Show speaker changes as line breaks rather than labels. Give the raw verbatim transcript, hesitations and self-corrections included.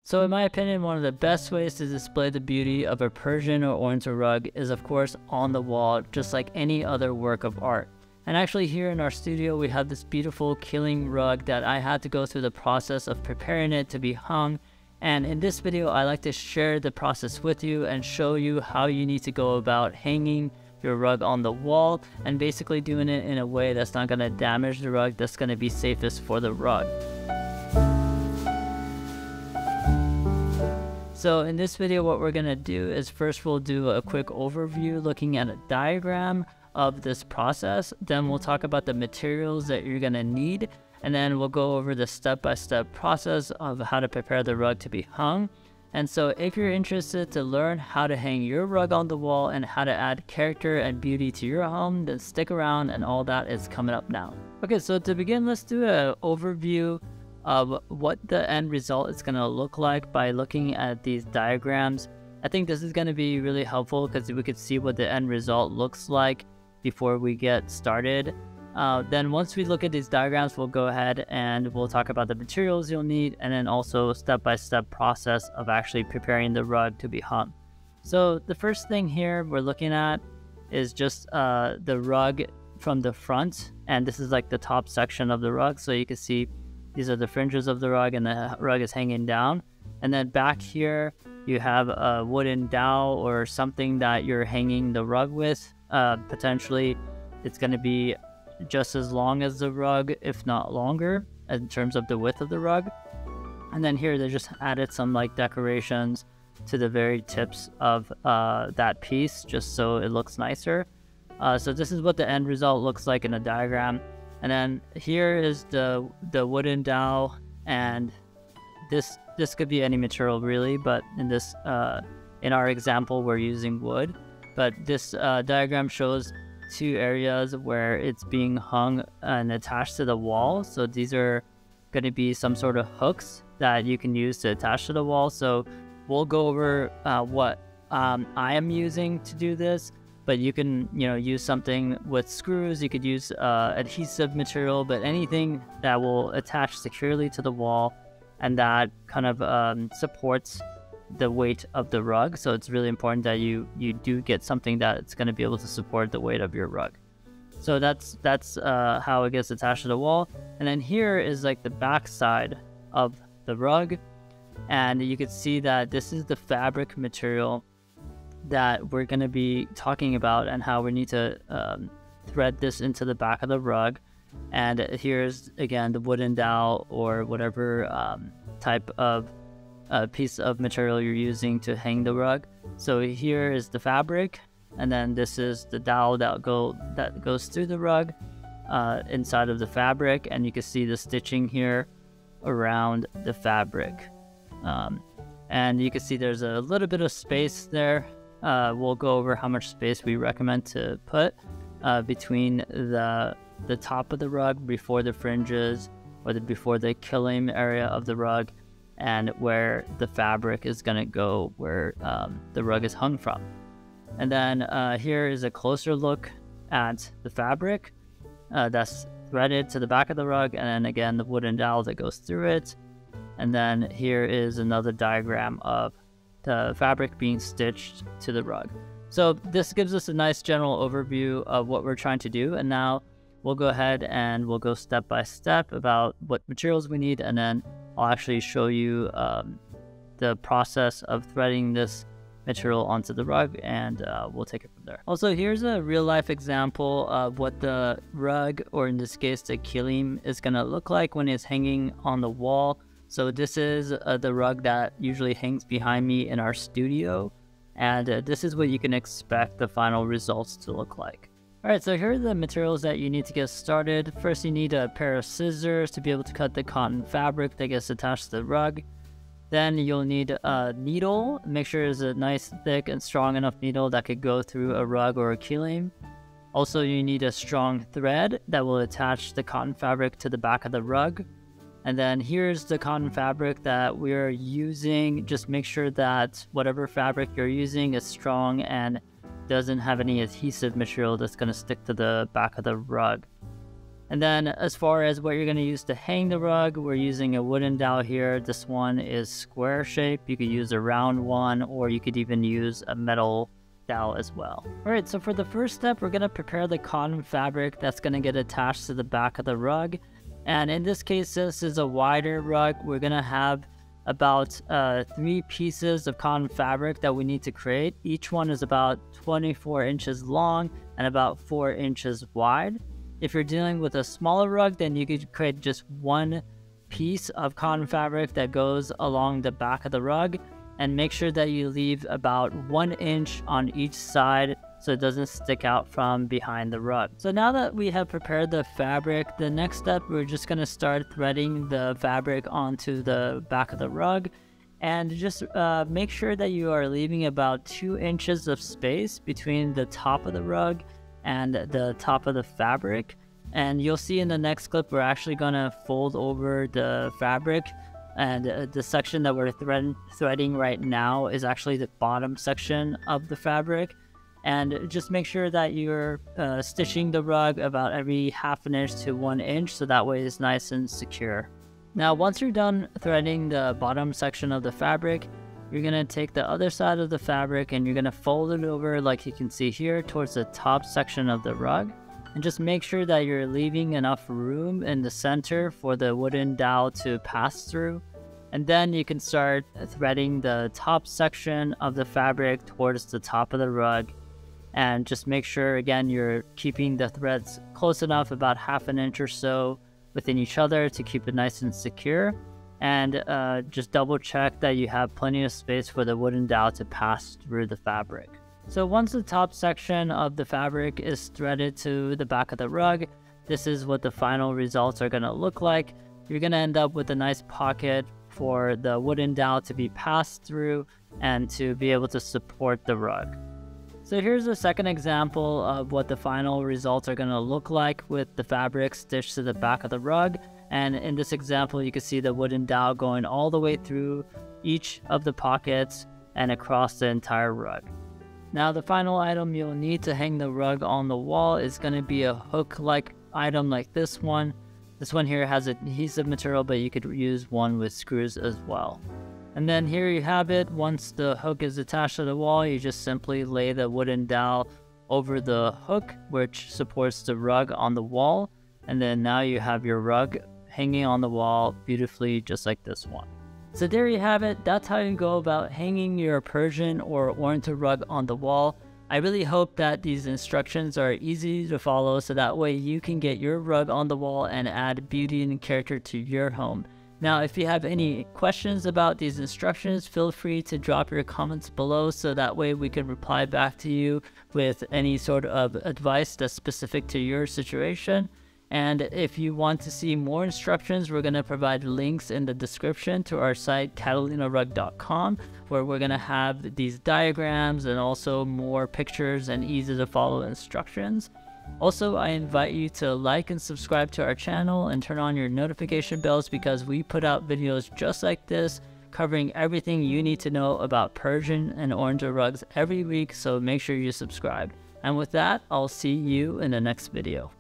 So in my opinion, one of the best ways to display the beauty of a Persian or oriental rug is of course on the wall, just like any other work of art. And actually here in our studio, we have this beautiful Kilim rug that I had to go through the process of preparing it to be hung. And in this video, I like to share the process with you and show you how you need to go about hanging your rug on the wall and basically doing it in a way that's not going to damage the rug, that's going to be safest for the rug. So in this video, what we're going to do is first we'll do a quick overview looking at a diagram of this process. Then we'll talk about the materials that you're going to need, and then we'll go over the step-by-step process of how to prepare the rug to be hung. And so if you're interested to learn how to hang your rug on the wall and how to add character and beauty to your home, then stick around, and all that is coming up now. Okay, so to begin, let's do an overview of what the end result is going to look like by looking at these diagrams. I think this is going to be really helpful because we could see what the end result looks like before we get started. Uh, then once we look at these diagrams, we'll go ahead and we'll talk about the materials you'll need, and then also step-by-step process of actually preparing the rug to be hung. So the first thing here we're looking at is just uh, the rug from the front, and this is like the top section of the rug. So you can see these are the fringes of the rug, and the rug is hanging down. And then back here you have a wooden dowel or something that you're hanging the rug with. Uh, potentially it's going to be just as long as the rug, if not longer, in terms of the width of the rug. And then here they just added some like decorations to the very tips of uh, that piece, just so it looks nicer. Uh, so this is what the end result looks like in a diagram. And then here is the the wooden dowel, and this this could be any material really, but in this uh, in our example we're using wood. But this uh, diagram shows two areas where it's being hung and attached to the wall. So these are going to be some sort of hooks that you can use to attach to the wall. So we'll go over uh, what um, I am using to do this, but you can, you know, use something with screws. You could use uh, adhesive material, but anything that will attach securely to the wall and that kind of um, supports the weight of the rug. So it's really important that you you do get something that's going to be able to support the weight of your rug. So that's that's uh, how it gets attached to the wall. And then here is like the back side of the rug, and you can see that this is the fabric material that we're going to be talking about and how we need to um, thread this into the back of the rug. And here's again the wooden dowel or whatever um, type of a piece of material you're using to hang the rug. So here is the fabric, and then this is the dowel that go that goes through the rug uh, inside of the fabric, and you can see the stitching here around the fabric. Um, and you can see there's a little bit of space there. Uh, we'll go over how much space we recommend to put uh, between the the top of the rug before the fringes or the before the Kilim area of the rug, and where the fabric is going to go, where um, the rug is hung from. And then uh, here is a closer look at the fabric uh, that's threaded to the back of the rug, and then again the wooden dowel that goes through it. And then here is another diagram of the fabric being stitched to the rug. So this gives us a nice general overview of what we're trying to do, and now we'll go ahead and we'll go step by step about what materials we need, and then I'll actually show you um, the process of threading this material onto the rug, and uh, we'll take it from there. Also, here's a real-life example of what the rug, or in this case the Kilim, is going to look like when it's hanging on the wall. So this is uh, the rug that usually hangs behind me in our studio, and uh, this is what you can expect the final results to look like. Alright, so here are the materials that you need to get started. First, you need a pair of scissors to be able to cut the cotton fabric that gets attached to the rug. Then you'll need a needle. Make sure it's a nice, thick, and strong enough needle that could go through a rug or a Kilim. Also, you need a strong thread that will attach the cotton fabric to the back of the rug. And then here's the cotton fabric that we're using. Just make sure that whatever fabric you're using is strong and doesn't have any adhesive material that's going to stick to the back of the rug. And then as far as what you're going to use to hang the rug, we're using a wooden dowel here. This one is square shape. You could use a round one, or you could even use a metal dowel as well. All right, so for the first step, we're going to prepare the cotton fabric that's going to get attached to the back of the rug. And in this case, this is a wider rug. We're going to have about uh, three pieces of cotton fabric that we need to create. Each one is about twenty-four inches long and about four inches wide. If you're dealing with a smaller rug, then you could create just one piece of cotton fabric that goes along the back of the rug, and make sure that you leave about one inch on each side so it doesn't stick out from behind the rug. So now that we have prepared the fabric, the next step, we're just going to start threading the fabric onto the back of the rug. And just uh, make sure that you are leaving about two inches of space between the top of the rug and the top of the fabric. And you'll see in the next clip, we're actually going to fold over the fabric, and uh, the section that we're thread threading right now is actually the bottom section of the fabric. And just make sure that you're uh, stitching the rug about every half an inch to one inch, so that way it's nice and secure. Now once you're done threading the bottom section of the fabric, you're going to take the other side of the fabric and you're going to fold it over, like you can see here, towards the top section of the rug. And just make sure that you're leaving enough room in the center for the wooden dowel to pass through. And then you can start threading the top section of the fabric towards the top of the rug. And just make sure, again, you're keeping the threads close enough, about half an inch or so within each other, to keep it nice and secure. And uh, just double check that you have plenty of space for the wooden dowel to pass through the fabric. So once the top section of the fabric is threaded to the back of the rug, this is what the final results are going to look like. You're going to end up with a nice pocket for the wooden dowel to be passed through and to be able to support the rug. So here's a second example of what the final results are going to look like with the fabric stitched to the back of the rug. And in this example, you can see the wooden dowel going all the way through each of the pockets and across the entire rug. Now the final item you'll need to hang the rug on the wall is going to be a hook-like item like this one. This one here has adhesive material, but you could use one with screws as well. And then here you have it. Once the hook is attached to the wall, you just simply lay the wooden dowel over the hook, which supports the rug on the wall. And then now you have your rug hanging on the wall beautifully, just like this one. So there you have it. That's how you go about hanging your Persian or oriental rug on the wall. I really hope that these instructions are easy to follow, so that way you can get your rug on the wall and add beauty and character to your home. Now, if you have any questions about these instructions, feel free to drop your comments below, so that way we can reply back to you with any sort of advice that's specific to your situation. And if you want to see more instructions, we're going to provide links in the description to our site, catalina rug dot com, where we're going to have these diagrams and also more pictures and easy to follow instructions. Also, I invite you to like and subscribe to our channel and turn on your notification bells, because we put out videos just like this covering everything you need to know about Persian and oriental rugs every week, so make sure you subscribe. And with that, I'll see you in the next video.